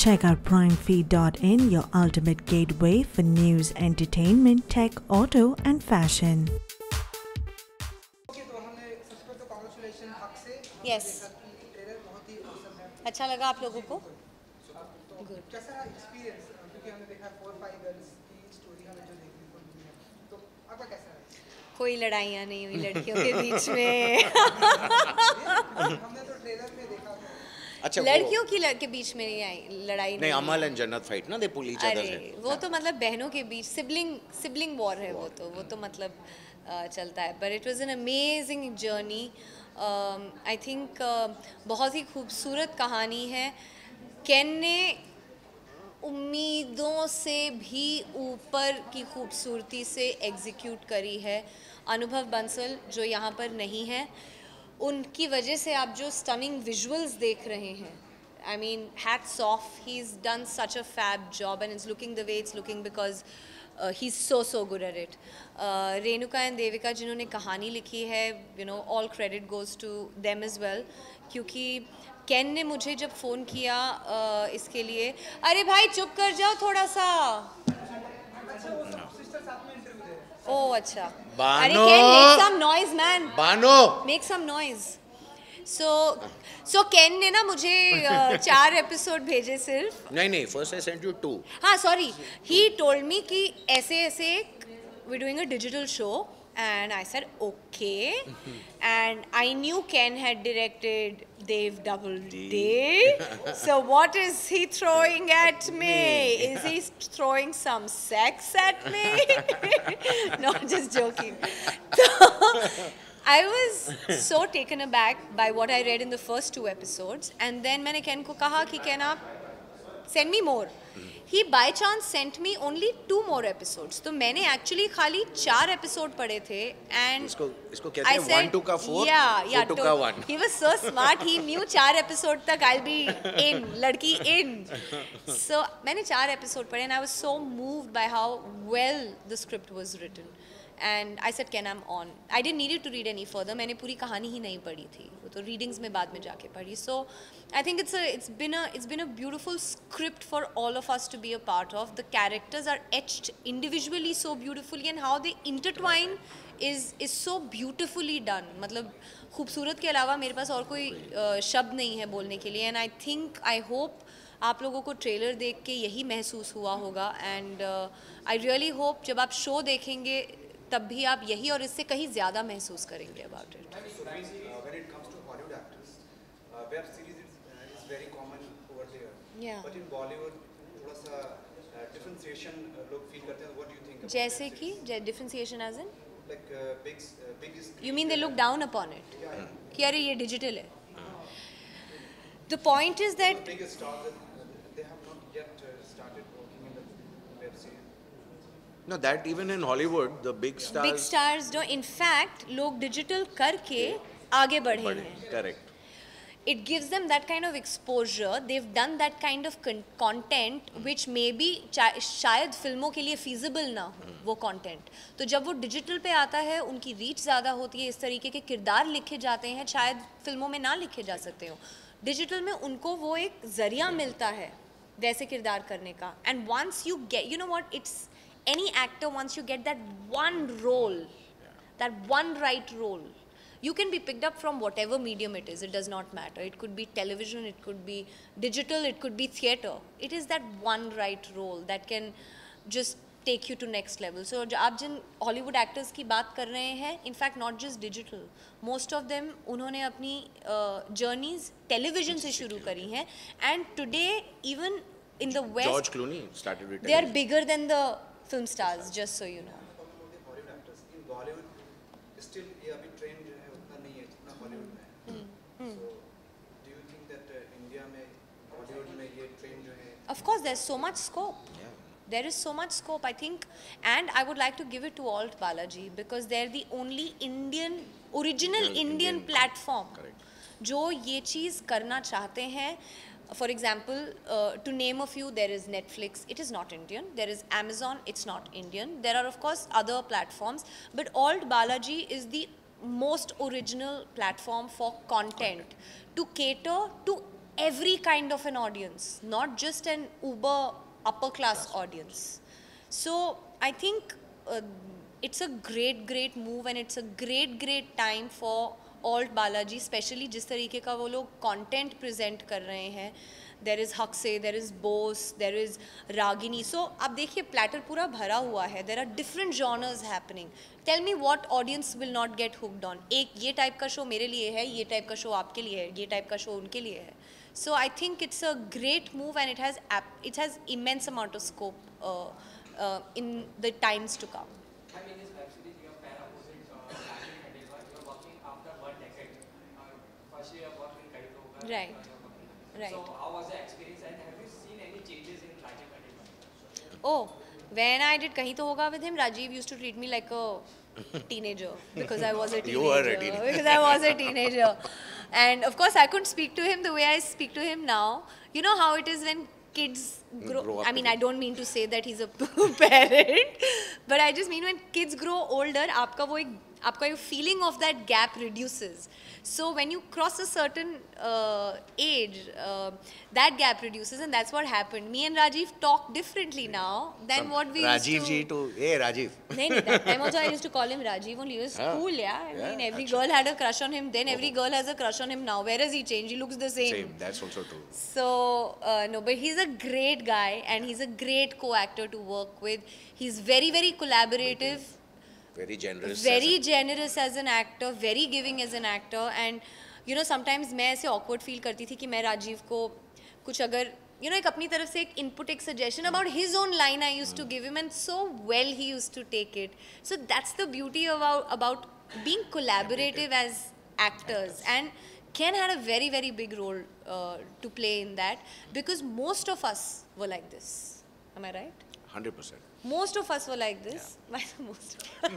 Check out primefeed.in, your ultimate gateway for news, entertainment, tech, auto, and fashion. Yes. अच्छा लगा आप लोगों को? Good. कैसा एक्सपीरियंस, क्योंकि हमने देखा 4-5 गर्ल्स की स्टोरी हमें जो देखने को मिली है, तो आपका कैसा है? कोई लड़ाइयाँ नहीं हुई लड़कियों के बीच में। हमने तो ट्रेलर में देखा था। अच्छा, लड़कियों की के बीच में नहीं आई लड़ाई नहीं, अमल एंड जन्नत फाइट ना, दे पुल ईच अदर अरे वो तो मतलब बहनों के बीच सिबलिंग वॉर है, वो तो मतलब चलता है। But it was an amazing journey. I think बहुत ही खूबसूरत कहानी है। केन ने उम्मीदों से भी ऊपर की खूबसूरती से एग्जीक्यूट करी है। अनुभव बंसल जो यहाँ पर नहीं है, उनकी वजह से आप जो स्टनिंग विजुअल्स देख रहे हैं, I mean, hats off. He's done such a fab job, and it's looking the way it's looking because he's so good at it. Renuka and Devika जिन्होंने कहानी लिखी है, you know, all credit goes to them as well. क्योंकि केन ने मुझे जब phone किया इसके लिए, अरे भाई चुप कर जाओ थोड़ा सा। ओह अच्छा। अरे केन, make some noise man. Bano, Make some noise. So केन ने ना मुझे 4 एपिसोड भेजे सिर्फ। नहीं, फर्स्ट आई सेंट यू 2. हाँ सॉरी, ही टोल्ड मी कि ऐसे we doing a digital show and I said okay, and I knew Ken had directed Dev Double D. So what is he throwing at me? Is he throwing some sex at me? No, just joking. I was so taken aback by what I read in the first 2 episodes, and then मैंने केन को कहा कि केन आप send me more. He by chance sent me only 2 more episodes. तो मैंने actually खाली 4 episode पढ़े थे, and इसको कहते हैं 1 to का 4, 4 to का 1. He was so smart. He knew 4 episode तक I'll be in, लड़की in. So मैंने 4 episode पढ़े, and I was so moved by how well the script was written. And I said, Ken, I'm on. I didn't need you to read any further. मैंने पूरी कहानी ही नहीं पढ़ी थी, वो तो readings में बाद में जाके पढ़ी. So I think it's been a beautiful script for all of us to be a part of. The characters are etched individually so beautifully, and how they intertwine is so beautifully done. मतलब खूबसूरत के अलावा मेरे पास और कोई शब्द नहीं है बोलने के लिए. And I think, I hope आप लोगों को ट्रेलर देख के यही महसूस हुआ होगा. And I really hope जब आप शो देखेंगे तब भी आप यही और इससे कहीं ज़्यादा महसूस करेंगे about it. When it comes to Hollywood actors, web series is very common over there. Yeah. But in Bollywood, थोड़ा सा differentiation लोग feel करते हैं. What do you think about जैसे web कि series? differentiation as in? Like big screen. You mean they look down upon it? Yeah. कि अरे ये डिजिटल है. The point is that The biggest stars, they have not yet started working in the web series. No, that even in Hollywood, the big stars जो in fact लोग digital करके आगे बढ़े हैं. Correct. It gives them that kind of exposure. They've done that kind of content which maybe शायद फिल्मों के लिए feasible ना हो वो content. तो जब वो डिजिटल पे आता है, उनकी रीच ज़्यादा होती है, इस तरीके के किरदार लिखे जाते हैं शायद फिल्मों में ना लिखे जा सकते हो. डिजिटल में उनको वो एक ज़रिया मिलता है वैसे किरदार करने का. And once you get, you know what, it's any actor, once you get that one role, that one right role, you can be picked up from whatever medium it is. It does not matter. It could be television, it could be digital, it could be theatre. It is that one right role that can just take you to next level. So आप जिन Hollywood actors की बात कर रहे हैं, in fact not just digital, most of them उन्होंने अपनी journeys television से शुरू करी हैं, and today even in the West, George Clooney started with they are bigger than the film stars, just so you know. Hollywood actors in Bollywood still ये अभी trend जो है उतना नहीं है जितना Hollywood में है. So do you think that India में Bollywood में ये trend जो है? Of course, there's so much scope. Yeah. There is so much scope, I think, and I would like to give it to Alt Balaji because they're the only original Indian platform जो ये चीज़ करना चाहते हैं. For example, to name a few, there is Netflix, it is not Indian. There is Amazon, it's not Indian. There are of course other platforms, but Alt Balaji is the most original platform for content to cater to every kind of an audience, not just an uber upper class audience. So I think it's a great move and it's a great time for alt Balaji, especially जिस तरीके का वो लोग content present कर रहे हैं. There is Hakse, there is Bose, there is Ragini. So आप देखिए platter पूरा भरा हुआ है. There are different genres happening. Tell me what audience will not get hooked on. एक ये type का show मेरे लिए है, ये type का show आपके लिए है, ये type का show उनके लिए है. So I think it's a great move and it has immense amount of scope in the times to come. I mean, this web series, you are pair opposite Rajiv Khandelwal. You are working after 1 decade. First year work in Kahi To Hoga. Right. Right. So how was the experience and have you seen any changes in Rajiv Khandelwal? Oh, when I did Kahi To Hoga with him, Rajiv used to treat me like a teenager because I was a teenager. You were a teenager. Because I was a teenager. And of course, I couldn't speak to him the way I speak to him now. You know how it is when kids grow up I mean, with I don't mean to say that he's a parent, but I just mean when kids grow older, आपका feeling of that gap reduces. So when you cross a certain age, that gap reduces, and that's what happened. Me and Rajiv talk differently now than what we Rajiv used to. ji to, hey Rajiv. No, that time also I used to call him Rajiv only. He was cool, yeah. I mean, every girl had a crush on him then, every girl has a crush on him now. Where has he changed? He looks the same. Same, that's also true. So, no, but he's a great guy and he's a great co-actor to work with. He's very collaborative. Very generous. Very generous as an actor, very giving as an actor, and you know sometimes मैं ऐसे awkward feel करती थी कि मैं राजीव को कुछ अगर you know एक अपनी तरफ से एक input, एक suggestion about his own line I used to give him, and so well he used to take it. So that's the beauty about being collaborative as actors, and Ken had a very big role to play in that because most of us were like this. Am I right? 100%. Most of us were like this. Why the most?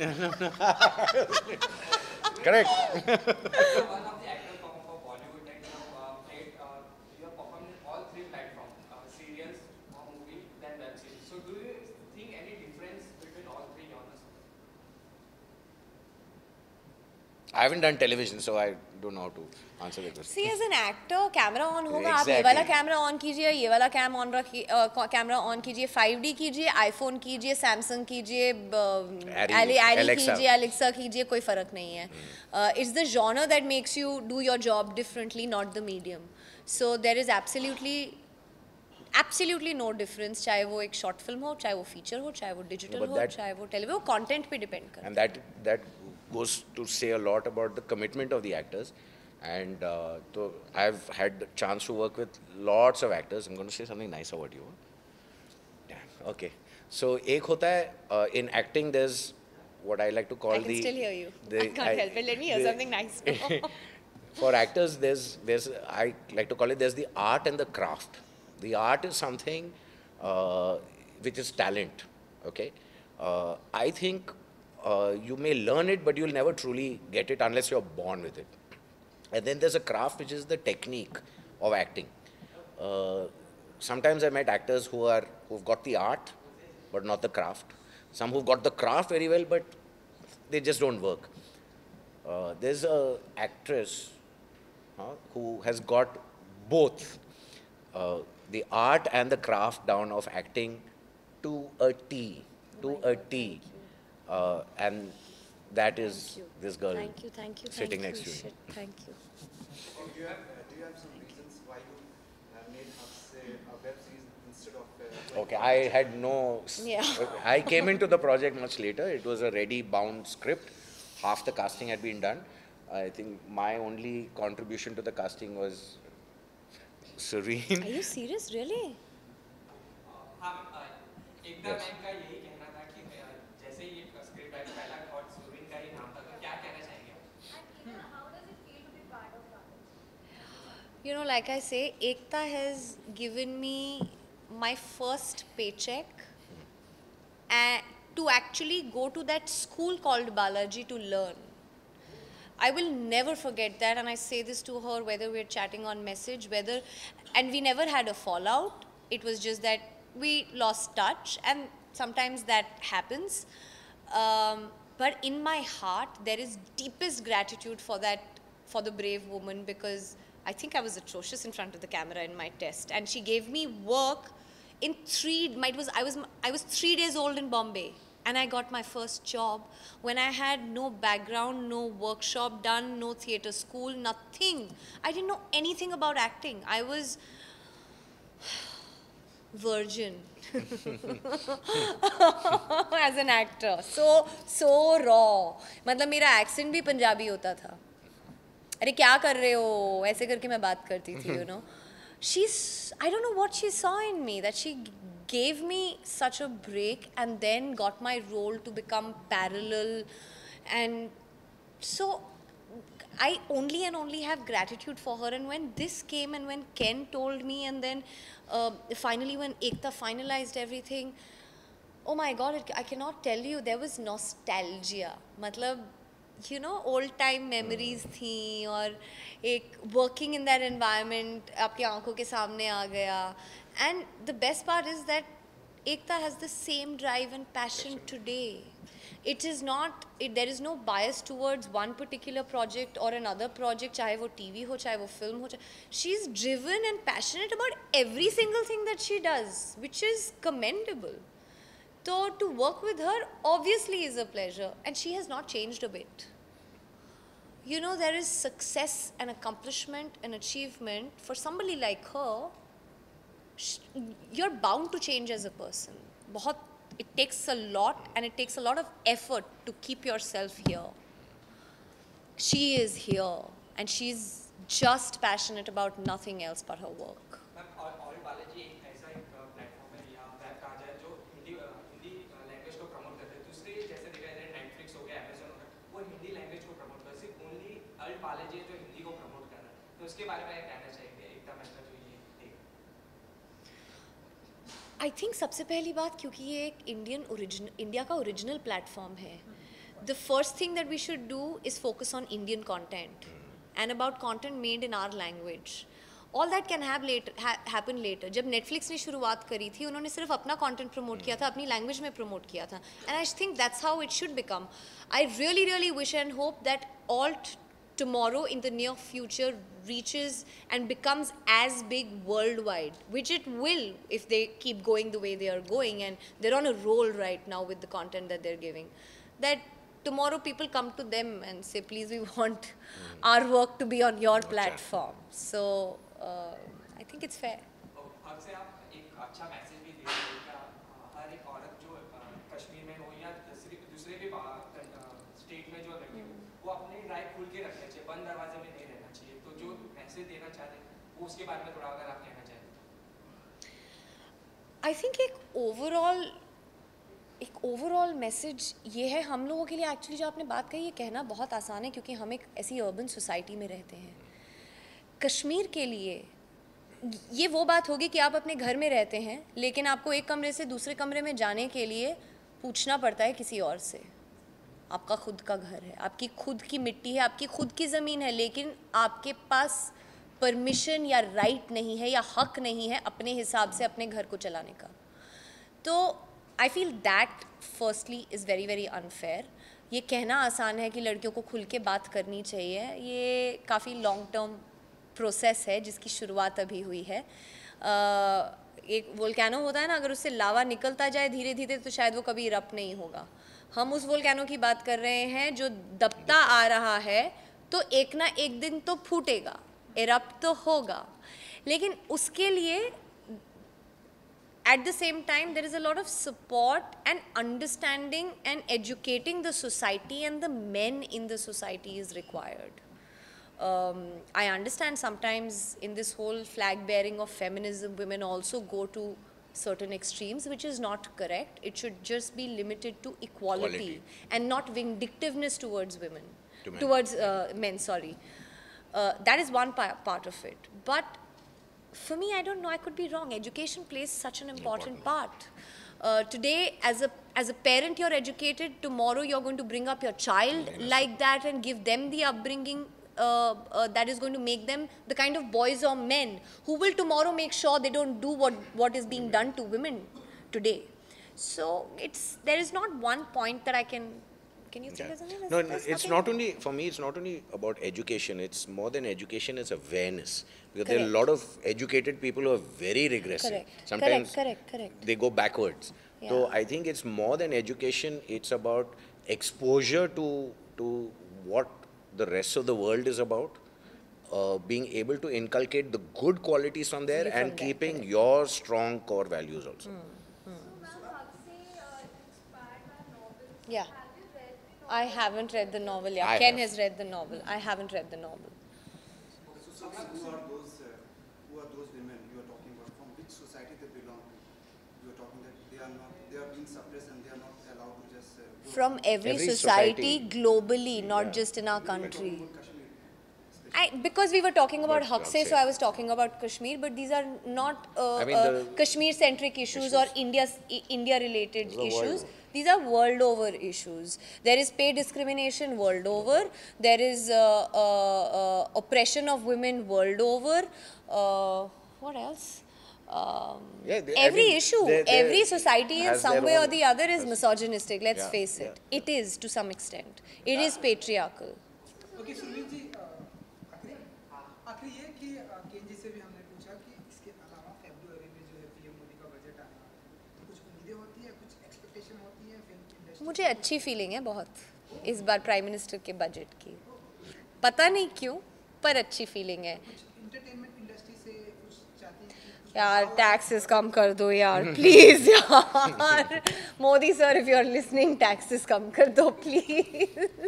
Correct. One of the actors from Bollywood that played, you have performed in all 3 platforms, serials, movie, then web series. So do you think any difference between all 3 genres? I haven't done television, so I don't know how to answer the question. See, as an actor, camera on होगा, आप Exactly. ये वाला camera on कीजिए, ये वाला camera on कीजिए, 5D कीजिए, iPhone कीजिए, Samsung कीजिए, Ali कीजिए, Alexa कीजिए, कोई फर्क नहीं है. It's the genre that makes you do your job differently, not the medium. So there is absolutely no difference, चाहे वो एक short film हो, चाहे वो feature हो, चाहे वो digital but हो, that- चाहे वो television हो, content पे depend करता है. And that goes to say a lot about the commitment of the actors. And so I've had the chance to work with lots of actors. I'm going to say something nice about you. Damn. Okay. So एक होता है in acting there's what I like to call I can still hear you. I can't help it. Let me hear something nice now. For actors, there's I like to call it there's the art and the craft. The art is something which is talent. Okay, I think you may learn it, but you'll never truly get it unless you're born with it. And then there's a craft which is the technique of acting. Sometimes I met actors who've got the art, but not the craft. Some who've got the craft very well, but they just don't work. There's a actress who has got both the art and the craft down of acting to a T, and that is this girl Thank you. sitting next to you. Shit, thank you. Do you have some reasons why you made Hakse a web series instead of? Okay, I had no. Yeah. I came into the project much later. It was a ready bound script. Half the casting had been done. I think my only contribution to the casting was Serene. Are you serious, really? हाँ, एकता ma'am का यही कहना था कि जैसे ही ये script I पहला thought Surin का ही नाम था, तो क्या कहना चाहेंगे आप? You know, like I say, Ekta has given me my first paycheck to actually go to that school called Balaji to learn. I will never forget that, and I say this to her whether we're chatting on message, and we never had a fallout. It was just that we lost touch, and sometimes that happens. But in my heart, there is deepest gratitude for the brave woman, because I think I was atrocious in front of the camera in my test, and she gave me work in I was 3 days old in Bombay, and I got my first job when I had no background, no workshop done, no theatre school, nothing. I didn't know anything about acting. I was virgin as an actor. So raw. मतलब मेरा accent भी पंजाबी होता था. अरे क्या कर रहे हो? ऐसे करके मैं बात करती थी, you know. I don't know what she saw in me, that she gave me such a break and then got my role to become parallel. And so I only and only have gratitude for her. And when this came and when Ken told me, and then finally when Ekta finalized everything, oh my God, I cannot tell you, there was nostalgia. Matlab, you know, old time memories थी, और एक working in that environment आपकी आंखों के सामने आ गया. And the best part is that Ekta has the same drive and passion today. It is not, there is no bias towards one particular project or another project, चाहे वो TV हो, चाहे वो film हो. She's driven and passionate about every single thing that she does, which is commendable. So to work with her obviously is a pleasure, and she has not changed a bit. You know, there is success and accomplishment and achievement for somebody like her. You're bound to change as a person. It takes a lot, and it takes a lot of effort to keep yourself here. She is here, and she's just passionate about nothing else but her work. Ma'am Alt Balaji एक ऐसा एक platform है या web कहा जाए जो Hindi language को promote करते हैं. दूसरे जैसे देखा जाए नेटफ्लिक्स हो गया, अमेजन हो गया, वो हिंदी लैंग्वेज को प्रमोट कर, सिर्फ ओनली ऑल बालाजी जो हिंदी को प्रमोट कर रहा है. तो उसके बारे में क्या कहना चाहेंगे एकता महेश्वरी जो ये देख? I think सबसे पहली बात, क्योंकि ये एक इंडिया का ओरिजिनल प्लेटफॉर्म है, the first thing that we should do is focus on Indian content and about content made in our language. All that can happen later. जब Netflix ने शुरुआत करी थी, उन्होंने सिर्फ अपना content promote किया था, अपनी language में promote किया था. And I think that's how it should become. I really, really wish and hope that Alt tomorrow in the near future reaches and becomes as big worldwide, which it will if they keep going the way they are going, and they're on a roll right now with the content that they're giving. That tomorrow people come to them and say, please, we want our work to be on your platform. So I think it's fair. हक से आप एक अच्छा message भी दे रहे हैं कि हर एक औरत जो कश्मीर में हो या दूसरे भी स्टेट में जो रहती हो, वो अपनी राय खुल के रखना चाहिए, बंद दरवाजे में नहीं रहना चाहिए. तो जो मैसेज देना चाहते हैं वो उसके बारे में थोड़ा अगर आप कहना चाहें. I think एक ओवरऑल मैसेज ये है हम लोगों के लिए. एक्चुअली जो आपने बात कही, ये कहना बहुत आसान है क्योंकि हम एक ऐसी अर्बन सोसाइटी में रहते हैं. कश्मीर के लिए ये वो बात होगी कि आप अपने घर में रहते हैं, लेकिन आपको एक कमरे से दूसरे कमरे में जाने के लिए पूछना पड़ता है किसी और से. आपका खुद का घर है, आपकी खुद की मिट्टी है, आपकी खुद की ज़मीन है, लेकिन आपके पास परमिशन या राइट नहीं है या हक नहीं है अपने हिसाब से अपने घर को चलाने का. तो I feel that firstly is very, very unfair. ये कहना आसान है कि लड़कियों को खुल के बात करनी चाहिए. ये काफ़ी लॉन्ग टर्म प्रोसेस है जिसकी शुरुआत अभी हुई है. एक वोल्केनो होता है ना, अगर उससे लावा निकलता जाए धीरे धीरे तो शायद वो कभी इरप्ट नहीं होगा. हम उस वोल्केनो की बात कर रहे हैं जो दबता आ रहा है, तो एक ना एक दिन तो फूटेगा, इरप्ट तो होगा. लेकिन उसके लिए at the same time, there is a lot of support and understanding and educating the society and the men in the society is required. I understand sometimes in this whole flag bearing of feminism, women also go to certain extremes, which is not correct. It should just be limited to equality and not vindictiveness towards women, towards men, sorry. That is one part of it. But for me, I don't know, I could be wrong. Education plays such an important part. Today, as a parent, you're educated. Tomorrow, you're going to bring up your child like that and give them the upbringing that is going to make them the kind of boys or men who will tomorrow make sure they don't do what is being done to women today. So there is not one point that I can Can you think of something? No, There's it's nothing? not only, for me, it's not only about education. It's more than education, it's awareness. Because there are a Correct. lot of educated people who are very regressive. Correct. Sometimes Correct. they go backwards. So Yeah. I think it's more than education, it's about exposure to what the rest of the world is about. Being able to inculcate the good qualities from there From and there, keeping correct. your strong core values also. Yeah. I haven't read the novel. Yeah, I Ken have. has read the novel. I haven't read the novel. So who are those women you are talking about? From which society they belong to? You are talking that they are being suppressed and they are not allowed to just go From every Every society society. globally, not Yeah. just in our country. Kashmir. Because we were talking about About Hakse, so Hakse. I was talking about Kashmir, but these are not I mean the Kashmir-centric issues or India-related These are issues. world over. These are world over issues. There is pay discrimination world over. There is oppression of women world over. What else? Yeah, I Every mean, issue, they every society in has some their way or own- the other is misogynistic. Let's Yeah, face yeah, it. It is to some extent. It is patriarchal. Okay Surveer ji आखिरी ये कि केन जी से भी हमने पूछा कि इसके अलावा फरवरी में जो है पीएम मोदी का बजट आने वाला है, कुछ उम्मीदें होती है, कुछ एक्सपेक्टेशन होती है फिल्म इंडस्ट्री? मुझे अच्छी फीलिंग है बहुत इस बार प्राइम मिनिस्टर के बजट की. पता नहीं क्यों, पर अच्छी फीलिंग है. एंटरटेनमेंट इंडस्ट्री से कुछ चाहती है कि कुछ यार टैक्सेस कम कर दो यार प्लीज यार. Modi sir if you are listening taxes कम कर दो प्लीज.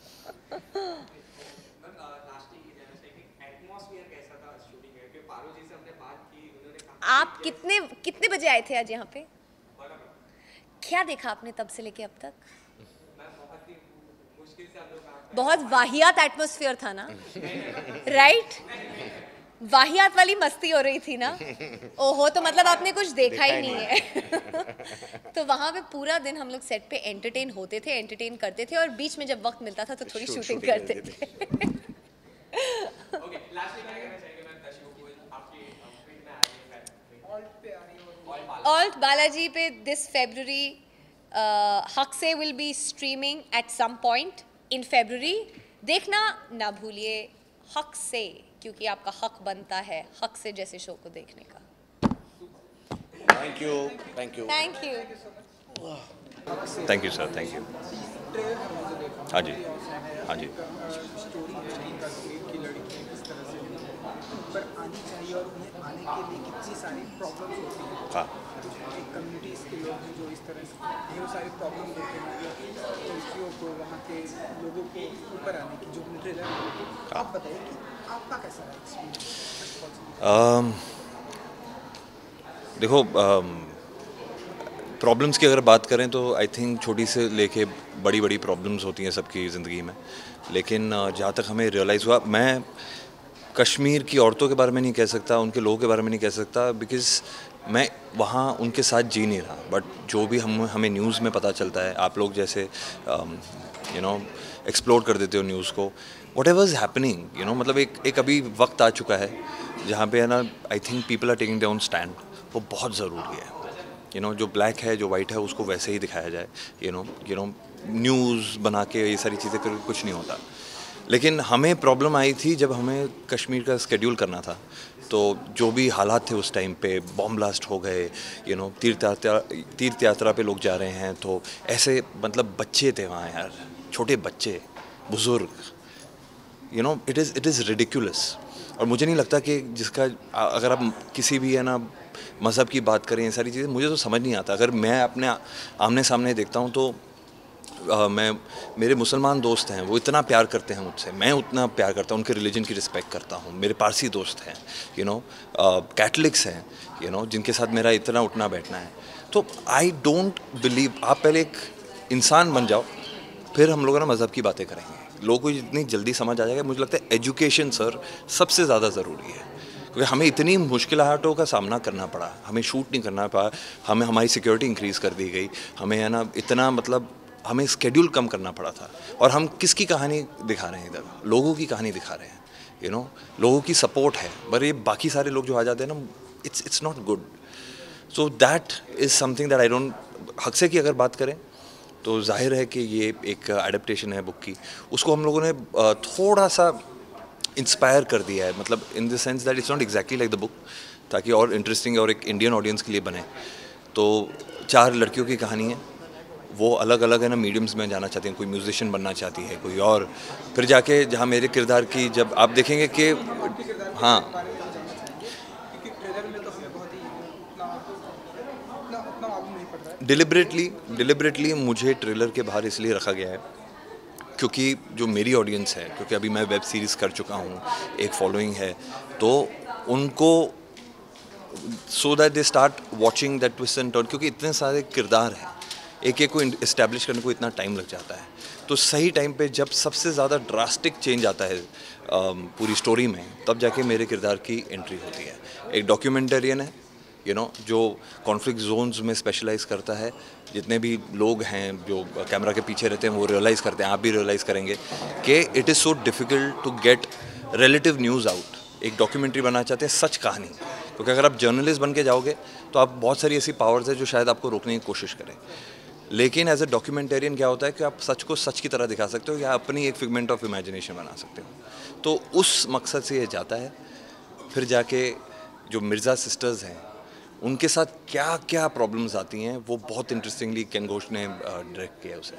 एटमॉस्फेयर कैसा था शूटिंग में? क्योंकि पारो जी से हमने बात की, उन्होंने कहा आप कितने बजे आए थे आज यहाँ पे? क्या देखा आपने तब से लेके अब तक? मैं बहुत ही मुश्किल से हम लोग काम बहुत वाहियात एटमॉस्फेयर था ना, राइट? वाहियात वाली मस्ती हो रही थी ना. ओहो, तो मतलब आपने कुछ देखा ही नहीं है. तो वहाँ पे पूरा दिन हम लोग सेट पे एंटरटेन होते थे, एंटरटेन करते थे, और बीच में जब वक्त मिलता था तो थोड़ी शूटिंग करते थे. ओके लास्टली मैं कहना चाहिए मैं दर्शकों को आपकी फील्ड में आ रही है ऑल्ट पे आ रही है और ऑल बाल Alt Balaji पे this February, Hakse will be streaming at some point in February. देखना ना भूलिए Hakse, क्योंकि आपका हक बनता है Hakse जैसे शो को देखने का. Thank you. Thank you. Thank you. Thank you sir, thank you. हाँ जी, हाँ जी. स्टोरी है कि लड़कियां किस तरह से पर आनी चाहिए और उन्हें आने के लिए कितनी सारी प्रॉब्लम्स होती हैं. हाँ. एक कम्युनिटीज़ के लोग हैं जो इस तरह से ये सारी प्रॉब्लम देते हैं लड़कियों को, वहाँ के लोगों को ऊपर आने की जो ट्रेलर है. आप बताइए कि आपका कैसा है एक्सपीरियंस? देखो, प्रॉब्लम्स की अगर बात करें तो आई थिंक छोटी से लेके बड़ी बड़ी प्रॉब्लम्स होती हैं सबकी ज़िंदगी में. लेकिन जहाँ तक हमें रियलाइज़ हुआ, मैं कश्मीर की औरतों के बारे में नहीं कह सकता, उनके लोगों के बारे में नहीं कह सकता, बिकॉज़ मैं वहाँ उनके साथ जी नहीं रहा. बट जो भी हमें न्यूज़ में पता चलता है, आप लोग जैसे एक्सप्लोर कर देते हो न्यूज़ को, वट एवर इज़ हैपनिंग, मतलब एक अभी वक्त आ चुका है जहाँ पे है ना, I think people are taking their own stand. वो बहुत ज़रूरी है. जो ब्लैक है, जो वाइट है, उसको वैसे ही दिखाया जाए. न्यूज़ बना के ये सारी चीज़ें करके कुछ नहीं होता. लेकिन हमें प्रॉब्लम आई थी जब हमें कश्मीर का स्केड्यूल करना था. तो जो भी हालात थे उस टाइम पे, बॉम्ब ब्लास्ट हो गए, तीर्थ यात्रा पे लोग जा रहे हैं, तो ऐसे मतलब बच्चे थे वहाँ यार, छोटे बच्चे, बुज़ुर्ग, इट इज़ रिडिकुलस. और मुझे नहीं लगता कि जिसका अगर आप किसी भी है ना मज़हब की बात करें, ये सारी चीज़ें मुझे तो समझ नहीं आता. अगर मैं अपने आमने सामने देखता हूँ तो मेरे मुसलमान दोस्त हैं, वो इतना प्यार करते हैं मुझसे, मैं उतना प्यार करता हूँ, उनके रिलीजन की रिस्पेक्ट करता हूँ. मेरे पारसी दोस्त हैं, कैथलिक्स हैं, जिनके साथ मेरा इतना उठना बैठना है. तो आई डोंट बिलीव, आप पहले एक इंसान बन जाओ, फिर हम लोग ना मज़हब की बातें करेंगे. लोगों को इतनी जल्दी समझ आ जाएगा. मुझे लगता है एजुकेशन सर सबसे ज़्यादा ज़रूरी है, क्योंकि हमें इतनी मुश्किलातों का सामना करना पड़ा, हमें शूट नहीं करना पड़ा, हमें हमारी सिक्योरिटी इंक्रीज़ कर दी गई, हमें है ना इतना मतलब हमें स्केड्यूल कम करना पड़ा था. और हम किसकी कहानी दिखा रहे हैं इधर? लोगों की कहानी दिखा रहे हैं. लोगों की सपोर्ट है, पर ये बाकी सारे लोग जो आ जाते हैं ना, it's not good. So that is something that I don't. हक्से की अगर बात करें तो जाहिर है कि ये एक एडेप्टेशन है बुक की, उसको हम लोगों ने थोड़ा सा इंस्पायर कर दिया है, मतलब in the sense that it's not exactly like the book, ताकि और इंटरेस्टिंग और एक इंडियन ऑडियंस के लिए बने। तो 4 लड़कियों की कहानी है, वो अलग अलग है ना मीडियम्स में जाना चाहती हैं, कोई म्यूजिशियन बनना चाहती है, कोई और, फिर जाके जहाँ मेरे किरदार की जब आप देखेंगे कि हाँ डिलिबरेटली मुझे ट्रेलर के बाहर इसलिए रखा गया है क्योंकि जो मेरी ऑडियंस है, क्योंकि अभी मैं वेब सीरीज़ कर चुका हूँ, एक फॉलोइंग है, तो उनको so that they start watching that twist and turn, क्योंकि इतने सारे किरदार हैं, एक एक को इस्टेब्लिश करने को इतना टाइम लग जाता है। तो सही टाइम पे जब सबसे ज़्यादा ड्रास्टिक चेंज आता है पूरी स्टोरी में, तब जाके मेरे किरदार की एंट्री होती है। एक डॉक्यूमेंटेरियन है, जो कॉन्फ्लिक्ट जोन्स में स्पेशलाइज करता है। जितने भी लोग हैं जो कैमरा के पीछे रहते हैं वो रियलाइज़ करते हैं, आप भी रियलाइज़ करेंगे कि it is so difficult to get relative news out. एक डॉक्यूमेंट्री बनाना चाहते हैं सच कहानी, क्योंकि अगर आप जर्नलिस्ट बन के जाओगे तो आप बहुत सारी ऐसी पावर्स है जो शायद आपको रोकने की कोशिश करें, लेकिन एज ए डॉक्यूमेंटेरियन क्या होता है कि आप सच को सच की तरह दिखा सकते हो या अपनी एक फिगमेंट ऑफ इमेजिनेशन बना सकते हो। तो उस मकसद से ये जाता है। फिर जाके जो मिर्ज़ा सिस्टर्स हैं उनके साथ क्या क्या प्रॉब्लम्स आती हैं, वो बहुत इंटरेस्टिंगली केन घोष ने डायरेक्ट किया उसे।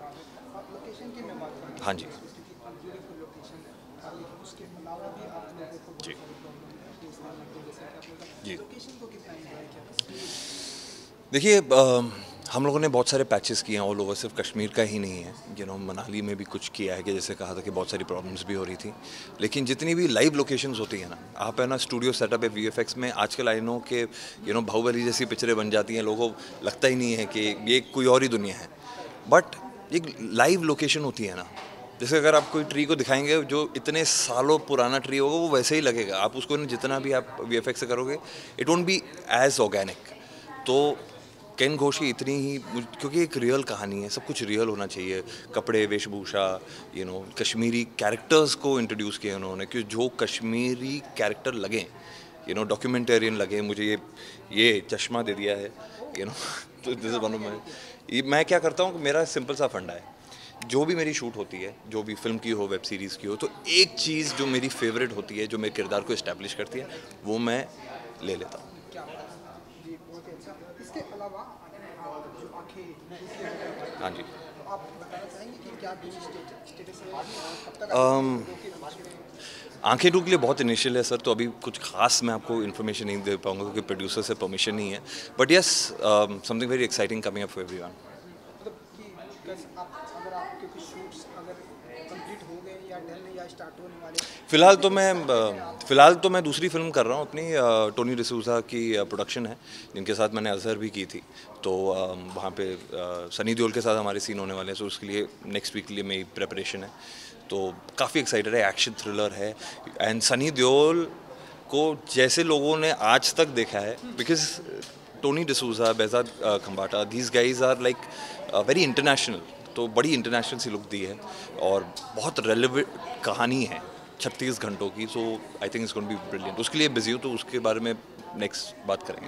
हाँ जी जी देखिए, हम लोगों ने बहुत सारे पैचेस किए हैं ऑल ओवर, सिर्फ कश्मीर का ही नहीं है, मनाली में भी कुछ किया है कि जैसे कहा था कि बहुत सारी प्रॉब्लम्स भी हो रही थी, लेकिन जितनी भी लाइव लोकेशंस होती हैं ना, आप है ना स्टूडियो सेटअप है वीएफएक्स में, आजकल आई नो के बाहुबली जैसी पिक्चरें बन जाती हैं, लोगों को लगता ही नहीं है कि ये कोई और ही दुनिया है, बट एक लाइव लोकेशन होती है ना, जैसे अगर आप कोई ट्री को दिखाएंगे जो इतने सालों पुराना ट्री होगा वो वैसे ही लगेगा, आप उसको जितना भी आप वीएफएक्स से करोगे it won't be as organic. तो केन घोष की इतनी ही, क्योंकि एक रियल कहानी है, सब कुछ रियल होना चाहिए, कपड़े, वेशभूषा, कश्मीरी कैरेक्टर्स को इंट्रोड्यूस किया उन्होंने कि जो कश्मीरी कैरेक्टर लगे, डॉक्यूमेंटेरियन लगे। मुझे ये चश्मा दे दिया है, तो this is one of my, मैं क्या करता हूँ, मेरा सिंपल सा फंडा है, जो भी मेरी शूट होती है, जो भी फिल्म की हो, वेब सीरीज़ की हो, तो एक चीज़ जो मेरी फेवरेट होती है, जो मेरे किरदार को इस्टेब्लिश करती है, वो मैं ले लेता हूँ। इसके अलावा जो आंखें, हाँ जी, आप बताना चाहेंगे कि क्या स्टेटस है, कब तक आंखें 2 के लिए बहुत इनिशियल है सर, तो अभी कुछ खास मैं आपको इन्फॉर्मेशन नहीं दे पाऊंगा क्योंकि प्रोड्यूसर से परमिशन नहीं है, but yes something very exciting coming up for everyone. मतलब कि अगर आपके कुछ शूट्स अगर कंप्लीट हो गए या डन या स्टार्ट होने वाले? फ़िलहाल तो मैं दूसरी फिल्म कर रहा हूँ अपनी, टोनी डिसूजा की प्रोडक्शन है, जिनके साथ मैंने अजहर भी की थी, तो वहाँ पे सनी देओल के साथ हमारे सीन होने वाले हैं, सो उसके लिए नेक्स्ट वीक के लिए मेरी प्रेपरेशन है, तो काफ़ी एक्साइटेड है। एक्शन थ्रिलर है, एंड सनी देओल को जैसे लोगों ने आज तक देखा है, because Tony D'Souza, Behzad Khambata, these guys are like very international, तो बड़ी इंटरनेशनल सी लुक दी है और बहुत रेलेवेंट कहानी है 36 घंटों की, so I think it's going to be brilliant. उसके लिए बिजी हूँ, तो उसके बारे में नेक्स्ट बात करेंगे।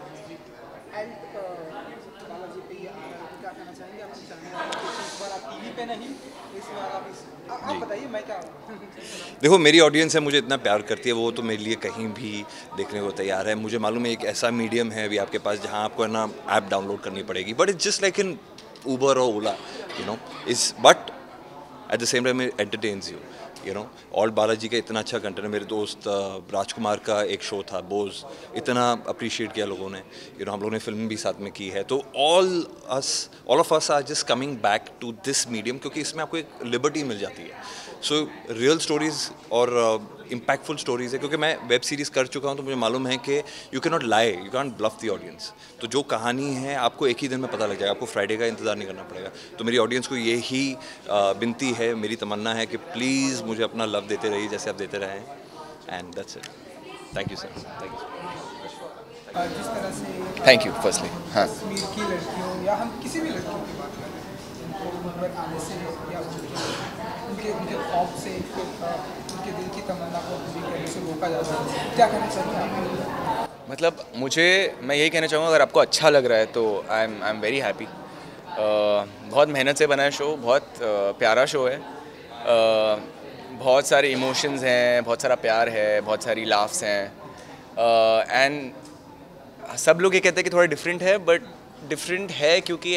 देखो, मेरी ऑडियंस है, मुझे इतना प्यार करती है, वो तो मेरे लिए कहीं भी देखने को तैयार है। मुझे मालूम है एक ऐसा मीडियम है अभी आपके पास जहाँ आपको है ना ऐप डाउनलोड करनी पड़ेगी, but it's just like in Uber or Ola, but at the same time it entertains you, Alt Balaji का इतना अच्छा कंटेंट है। मेरे दोस्त राजकुमार का एक शो था बोज, इतना अप्रिशिएट किया लोगों ने, हम लोगों ने फिल्म भी साथ में की है, तो all of us are just coming back to this medium, क्योंकि इसमें आपको एक लिबर्टी मिल जाती है। सो रियल स्टोरीज़ और इम्पैक्टफुल स्टोरीज़ है, क्योंकि मैं वेब सीरीज़ कर चुका हूँ, तो मुझे मालूम है कि you can not lie, you can bluff the audience. तो जो कहानी है आपको एक ही दिन में पता लग जाएगा, आपको फ्राइडे का इंतज़ार नहीं करना पड़ेगा। तो मेरी ऑडियंस को यही विनती है, मेरी तमन्ना है कि प्लीज़ मुझे अपना लव देते रहिए जैसे आप देते रहें, and that's it. Thank you sir, thank you. जिस तरह से थैंक यू फर्स्टली, हाँ, कश्मीर की लड़कियों या हम किसी भी लड़कियों की बात करें, उनको मुंबई आने से या उनके ख्वाब से, उनके दिल की तमन्ना को पूरी करने से रोका जाता है, क्या कहना चाहिए आप? मतलब मैं यही कहना चाहूँगा, अगर आपको अच्छा लग रहा है तो आई एम वेरी हैप्पी। बहुत मेहनत से बना है शो, बहुत प्यारा शो है, बहुत सारे इमोशंस हैं, बहुत सारा प्यार है, बहुत सारी लाफ्स हैं, एंड सब लोग ये कहते हैं कि थोड़ा डिफरेंट है, बट डिफरेंट है क्योंकि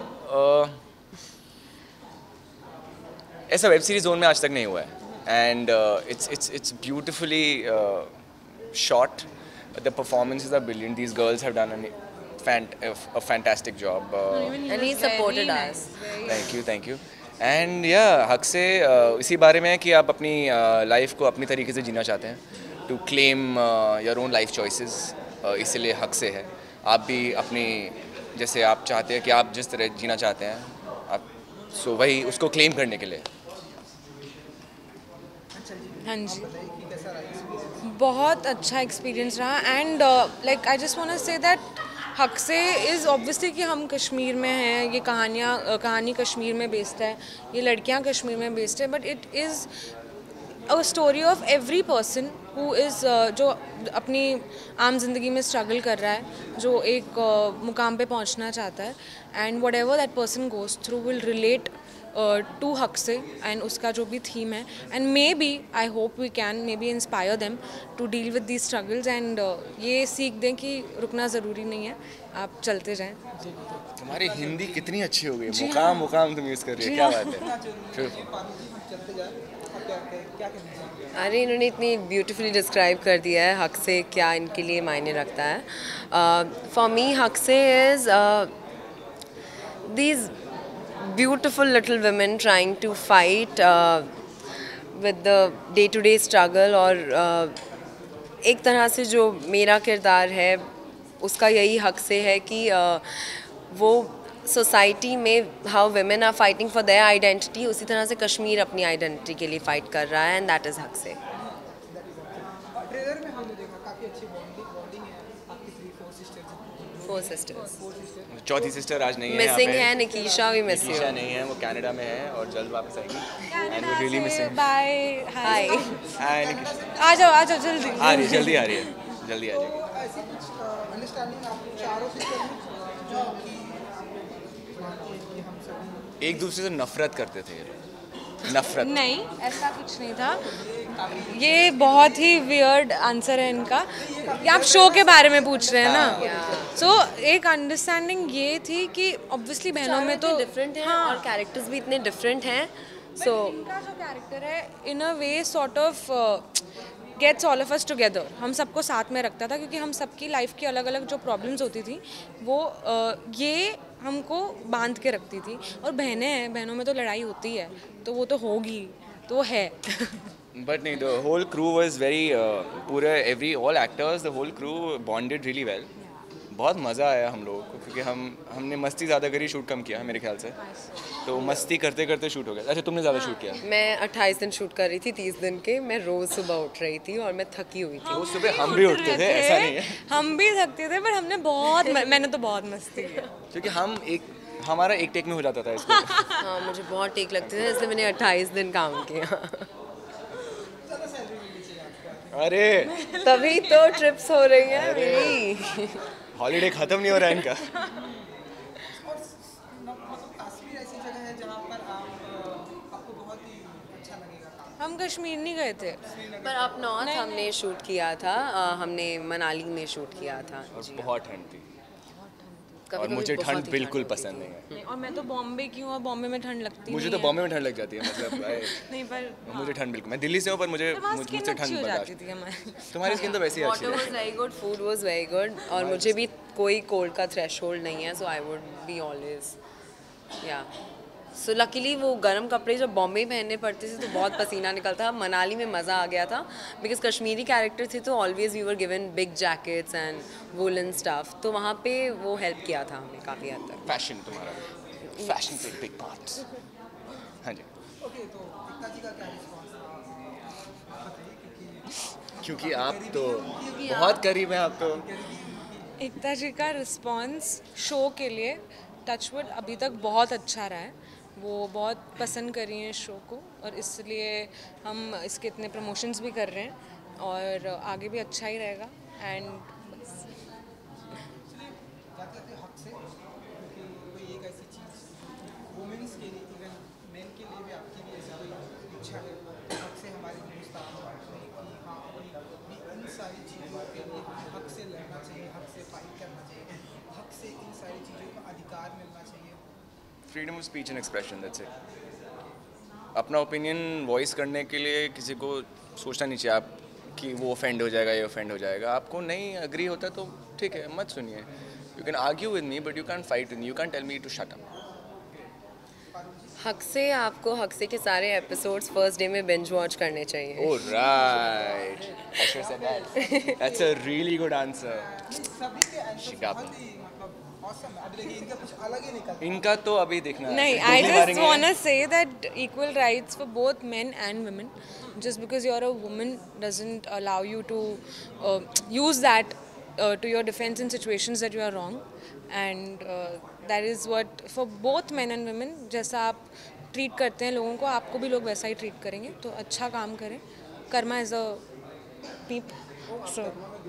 ऐसा वेब सीरीज जोन में आज तक नहीं हुआ है, and it's beautifully shot. The performances are brilliant. These girls have done a fantastic job. And he supported us. Thank you. And yeah, हक से इसी बारे में है कि आप अपनी लाइफ को अपनी तरीके से जीना चाहते हैं, to claim your own life choices, इसीलिए हक से है. आप भी अपनी जैसे आप चाहते हैं कि आप जिस तरह जीना चाहते हैं आप, सो वही उसको क्लेम करने के लिए. हाँ जी, बहुत अच्छा एक्सपीरियंस रहा. And like I just want to say that हक से इज़ ऑब्वियसली कि हम कश्मीर में हैं, ये कहानी कश्मीर में बेस्ड है, ये लड़कियां कश्मीर में बेस्ड है, but it is a story of every person who is जो अपनी आम जिंदगी में स्ट्रगल कर रहा है, जो एक मुकाम पे पहुंचना चाहता है, and whatever that person goes through will relate to हक से एंड उसका जो भी थीम है, and maybe I hope we can maybe inspire them to deal with these struggles, and ये सीख दें कि रुकना ज़रूरी नहीं है, आप चलते जाएं. तुम्हारी हिंदी कितनी अच्छी हो गई, मुकाम तुम यूज़ कर रही हो, क्या बात है. अरे इन्होंने इतनी ब्यूटीफुली डिस्क्राइब कर दिया है हक से क्या इनके लिए मायने रखता है. फॉर मी हक से is these beautiful little women trying to fight with the day-to-day struggle, और एक तरह से जो मेरा किरदार है उसका यही हक से है कि वो सोसाइटी में how women are fighting for their identity, उसी तरह से कश्मीर अपनी आइडेंटिटी के लिए फाइट कर रहा है, एंड दैट इज़ हक से. ट्रेलर में हमने देखा काफ़ी अच्छी बॉन्डिंग है आपकी 4 सिस्टर्स. चौथी सिस्टर आज नहीं है, मिसिंग है निकीशा, भी मिस निकीशा नहीं है, वो कनाडा में है और जल्द वापस आएगी, एंड वो रियली मिसिंग. Bye, hi. आ जाओ जल्दी आ रही है, जल्दी आ जाएगी. ऐसी कुछ अंडरस्टैंडिंग आप चारों सिस्टर में जो कि हम सब एक दूसरे से नफरत करते थे, नफरत नहीं, ऐसा कुछ नहीं था. ये बहुत ही वियर्ड आंसर है इनका. ये आप शो के बारे में पूछ रहे हैं ना, सो एक अंडरस्टैंडिंग ये थी कि ऑब्वियसली बहनों में तो डिफरेंट हैं, और कैरेक्टर्स भी इतने डिफरेंट हैं, सो इनका जो कैरेक्टर है in a way sort of gets all of us together, हम सबको साथ में रखता था, क्योंकि हम सबकी लाइफ की अलग अलग जो प्रॉब्लम्स होती थी वो ये हमको बांध के रखती थी. और बहनें हैं, बहनों में तो लड़ाई होती है, तो वो तो होगी, तो वो है. But no, the whole crew was very पूरे all actors, the whole crew bonded really well. बहुत मज़ा आया हम लोगों को, क्योंकि हमने मस्ती ज़्यादा करी, शूट कम किया मेरे ख्याल से, तो मस्ती करते करते शूट हो गया. अच्छा, तुमने ज़्यादा शूट किया? मैं 28 दिन शूट कर रही थी, 30 दिन के. मैं रोज़ सुबह उठ रही थी और मैं थकी हुई थी. रोज़ सुबह हम भी उठते थे, ऐसा नहीं है. हम भी थकते थे, पर मैंने तो बहुत मस्ती की, क्योंकि हमारा एक टेक में हो जाता था इसको. हाँ, मुझे बहुत टेक लगते थे, इसलिए मैंने 28 दिन काम किया. अरे तभी तो ट्रिप्स हो रही हैं मेरी. हॉलीडे खत्म नहीं हो रहा है इनका. कश्मीर ऐसी जगह है जहाँ पर आपको बहुत ही अच्छा लगेगा. हम कश्मीर नहीं गए थे, पर अप नॉर्थ हमने शूट किया था, हमने मनाली में शूट किया था. बहुत ठंड थी, और मुझे ठंड बिल्कुल पसंद नहीं है. और मैं तो बॉम्बे की हूँ, और बॉम्बे में ठंड लगती मुझे तो बॉम्बे में ठंड लग जाती है, मतलब नहीं, पर मुझे ठंड बिल्कुल, मैं दिल्ली से हूँ, पर मुझे ठंड बर्दाश्त. तुम्हारी स्किन तो वैसे ही अच्छी है. Water was very good, food was very good, और मुझे भी कोई कोल्ड का थ्रेशोल्ड नहीं है, so I would be always yeah. So luckily वो गर्म कपड़े जब बॉम्बे में पहनने पड़ते थे तो बहुत पसीना निकलता. मनाली में मज़ा आ गया था, बिकॉज कश्मीरी कैरेक्टर थे, तो always we were given big jackets and woollen stuff, तो वहाँ पे वो हेल्प किया था हमें काफ़ी हद तक. फैशन तुम्हारा, फैशन पे बिग पार्ट. हाँ जी. ओके, तो एकता जी का क्या रिस्पॉन्स रहा, क्योंकि आप तो बहुत करीब हैं, आप तो. एकता जी का रिस्पॉन्स शो के लिए टचवुड अभी तक बहुत अच्छा रहा है. वो बहुत पसंद कर रही हैं इस शो को, और इसलिए हम इसके इतने प्रमोशंस भी कर रहे हैं, और आगे भी अच्छा ही रहेगा. एंड हक से कोई एक ऐसी चीज़ अधिकार मिलना चाहिए? Freedom of speech and expression, that's it. अपना ओपिनियन वॉइस करने के लिए किसी को सोचना नहीं चाहिए आप कि वो ऑफेंड हो जाएगा, ये ऑफेंड हो जाएगा. आपको नहीं अग्री होता तो ठीक है, मत सुनिए. You can argue with me but you can fight with me, you can tell me to shut up. हक से आपको हक से के सारे एपिसोड्स फर्स्ट डे में बिंज वॉच करने चाहिए. Oh right. I should have said that. That's a really good answer. सभी के आंसर शिकाप. बहुत ही मतलब awesome है. अभी देखिए इनका कुछ अलग ही निकलता है. इनका तो अभी देखना है. नहीं, I just wanna say that equal rights for both men and women. Just because you're a woman doesn't allow you to use that to your defense in situations that you are wrong. And that is what for both men and women. जैसा आप treat करते हैं लोगों को, आपको भी लोग वैसा ही ट्रीट करेंगे. तो अच्छा काम करें. कर्मा इज अ पीप. सो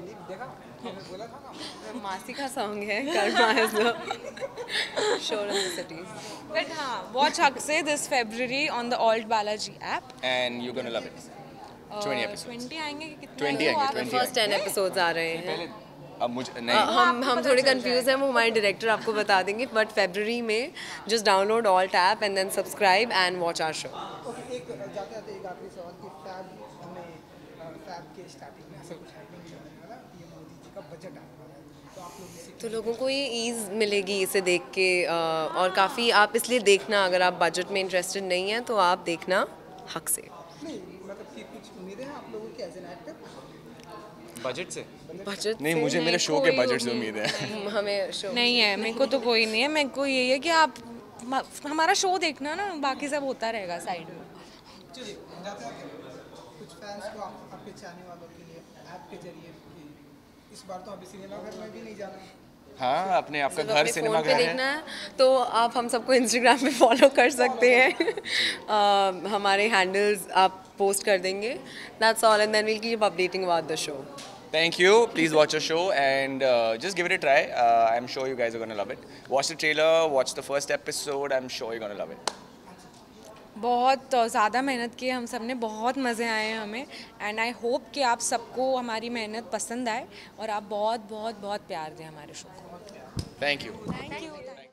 मासी का सॉन्ग है कर्मा इज अ शोर इन द सिटी. बट हाँ, वॉच हक से this February on the Alt Balaji app. And you're gonna love it. 20 episodes. 20 आएंगे कि कितने 20 आएंगे. 20 फर्स्ट 10 एपिसोड्स आ रहे हैं. पहले अब मुझे नहीं. हम थोड़े कंफ्यूज हैं, वो हमारे डायरेक्टर आपको बता देंगे. बट February में just download Alt app and then subscribe and watch our show. ओके, एक जाते जाते एक आखिरी सवाल कि फैब के स्टार्टिंग में ऐसा कुछ हैपनिंग होने वाला, ये मोदी जी का बजट आने वाला है, तो आप लोग इसे तो लोगों को ये ईज़ मिलेगी इसे देख के. और काफ़ी आप इसलिए देखना, अगर आप बजट में इंटरेस्टेड नहीं हैं तो आप देखना हक से. नहीं मतलब कि कुछ उम्मीदें हैं आप लोगों की एज एन एक्टर? बजट से बजट नहीं, मुझे मेरे शो के बजट से उम्मीद है. हमें शो नहीं है. मेरे को तो कोई नहीं है. मेरे को यही है कि आप हमारा शो देखना ना, बाकी सब होता रहेगा साइड में. चलिए जाते जाते कुछ फैंस को आपके चाहने वालों के लिए ऐप के जरिए कि इस बार तो अभी सिनेमाघर में भी नहीं जाना है. हाँ, अपने आपका घर अपने सिनेमा फ़ोन पे घर देखना है. है तो आप हम सबको इंस्टाग्राम पे फॉलो कर सकते हैं. हमारे हैंडल्स आप पोस्ट कर देंगे. That's all and then we'll keep updating about the show. Thank you. Please watch our show and just give it a try. I'm sure you guys are gonna love it. Watch the trailer, watch the first episode. I'm sure you're gonna love it. बहुत ज़्यादा मेहनत की है हम सब ने, बहुत मज़े आए हैं हमें. एंड आई होप कि आप सबको हमारी मेहनत पसंद आए और आप बहुत बहुत बहुत प्यार दें हमारे शो को. Thank you. Thank you.